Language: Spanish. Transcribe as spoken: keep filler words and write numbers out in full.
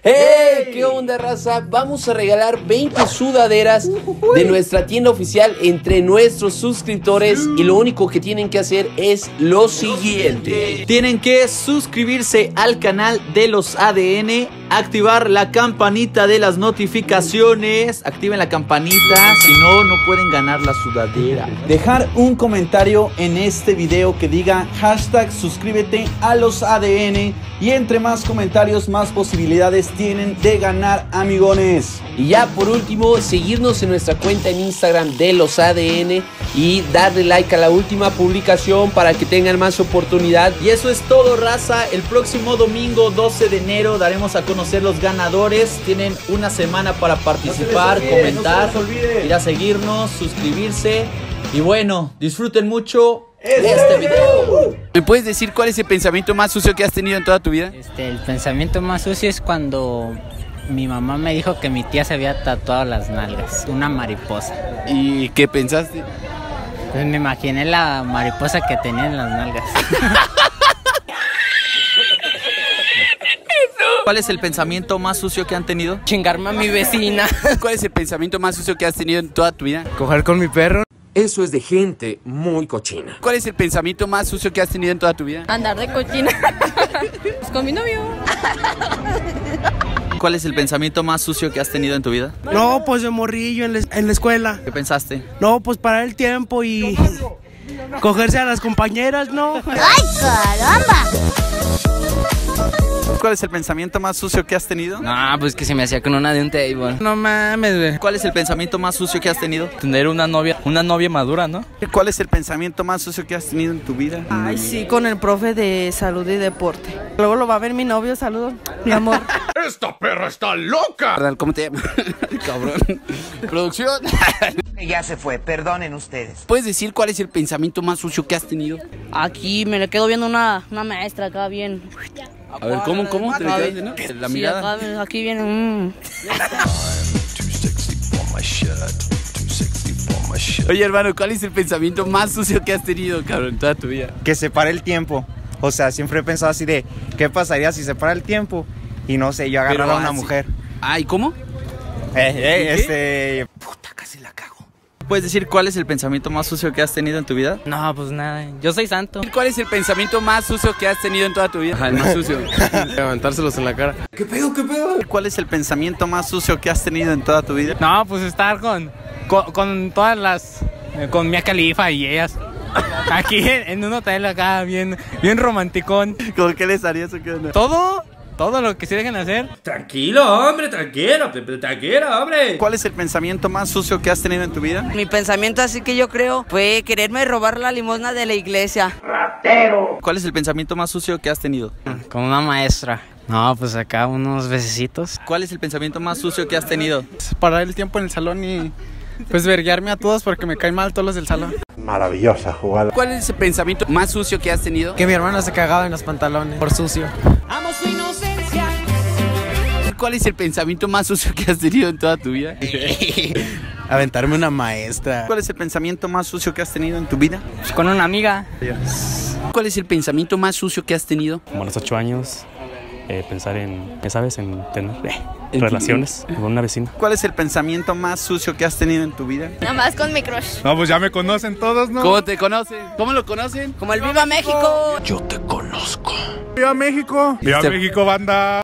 ¡Hey! ¿Qué onda, raza? Vamos a regalar veinte sudaderas de nuestra tienda oficial entre nuestros suscriptores y lo único que tienen que hacer es lo siguiente. Tienen que suscribirse al canal de los A D N, activar la campanita de las notificaciones, activen la campanita, si no, no pueden ganar la sudadera. Dejar un comentario en este video que diga hashtag suscríbete a los A D N y entre más comentarios, más posibilidades tienen de ganar, amigones. Y ya por último, seguirnos en nuestra cuenta en Instagram de los A D N y darle like a la última publicación para que tengan más oportunidad. Y eso es todo, raza. El próximo domingo doce de enero daremos a conocer los ganadores. Tienen una semana para participar, no olvide, comentar, no ir a seguirnos, suscribirse. Y bueno, disfruten mucho este video. ¿Me puedes decir cuál es el pensamiento más sucio que has tenido en toda tu vida? Este, el pensamiento más sucio es cuando mi mamá me dijo que mi tía se había tatuado las nalgas, una mariposa. ¿Y qué pensaste? Pues me imaginé la mariposa que tenía en las nalgas. ¿Cuál es el pensamiento más sucio que han tenido? Chingarme a mi vecina. ¿Cuál es el pensamiento más sucio que has tenido en toda tu vida? Coger con mi perro. Eso es de gente muy cochina. ¿Cuál es el pensamiento más sucio que has tenido en toda tu vida? Andar de cochina. Pues con mi novio. ¿Cuál es el pensamiento más sucio que has tenido en tu vida? No, pues de morrillo en la, en la escuela. ¿Qué pensaste? No, pues parar el tiempo y cogerse a las compañeras, ¿no? ¡Ay, caramba! ¿Cuál es el pensamiento más sucio que has tenido? No, pues que se me hacía con una de un table. No mames, güey. ¿Cuál es el pensamiento más sucio que has tenido? Tener una novia, una novia madura, ¿no? ¿Cuál es el pensamiento más sucio que has tenido en tu vida? Ay, sí, con el profe de salud y deporte. Luego lo va a ver mi novio, saludos, mi amor. ¡Esta perra está loca! ¿Cómo te llamas? Cabrón. Producción. Ya se fue, perdonen ustedes. ¿Puedes decir cuál es el pensamiento más sucio que has tenido? Aquí me le quedo viendo una, una maestra acá bien. A ver, ¿cómo, cómo? ¿Te le quedas viendo? La Sí, mirada. acá, aquí viene. Mm. Oye, hermano, ¿cuál es el pensamiento más sucio que has tenido, cabrón, en toda tu vida? Que se pare el tiempo. O sea, siempre he pensado así de ¿qué pasaría si se para el tiempo? Y no sé, yo agarrar a una así... mujer. Ah, ¿y cómo? Eh, eh, este... Puta, casi la cago. ¿Puedes decir cuál es el pensamiento más sucio que has tenido en tu vida? No, pues nada, yo soy santo. ¿Cuál es el pensamiento más sucio que has tenido en toda tu vida? Ajá, el más sucio. Levantárselos en la cara. ¿Qué pedo, qué pedo? ¿Cuál es el pensamiento más sucio que has tenido en toda tu vida? No, pues estar con, con, con todas las, eh, con Mia Khalifa y ellas. Aquí en, en un hotel acá, bien, bien romanticón. ¿Con qué les harías o qué onda? Todo, todo lo que se dejen hacer. Tranquilo, hombre, tranquilo, tranquilo, hombre. ¿Cuál es el pensamiento más sucio que has tenido en tu vida? Mi pensamiento así que yo creo fue quererme robar la limosna de la iglesia. ¿Cuál es el pensamiento más sucio que has tenido? Con una maestra. No, pues acá unos besecitos. ¿Cuál es el pensamiento más sucio que has tenido? Parar el tiempo en el salón y pues verguearme a todos porque me caen mal todos los del salón. Maravillosa jugada. ¿Cuál es el pensamiento más sucio que has tenido? Que mi hermana se cagaba en los pantalones por sucio. Amo su inocencia. ¿Cuál es el pensamiento más sucio que has tenido en toda tu vida? Aventarme una maestra. ¿Cuál es el pensamiento más sucio que has tenido en tu vida? Pues con una amiga. ¿Cuál es el pensamiento más sucio que has tenido? Como a los ocho años, eh, pensar en, ya sabes, en tener eh, ¿En relaciones con una vecina. ¿Cuál es el pensamiento más sucio que has tenido en tu vida? Nada más con mi crush. No, pues ya me conocen todos, ¿no? ¿Cómo te conocen? ¿Cómo lo conocen? Como el Viva México. Yo te conozco. ¡Viva México! ¡Viva Este- México, banda!